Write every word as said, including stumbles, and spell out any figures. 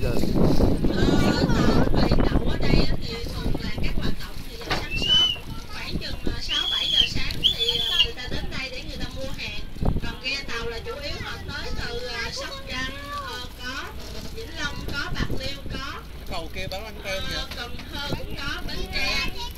giờ? Ờ, tàu thì đậu ở đây thì thường là các hoạt động thì vào sáng sớm, khoảng chừng sáu bảy giờ sáng thì người ta đến đây để người ta mua hàng. Còn ghe tàu là chủ yếu họ tới từ Sóc Trăng, có Vĩnh Long, có Bạc Liêu, có Cầu kia bán bánh kem vậy? Cần Thơ cũng có, Bến Tre.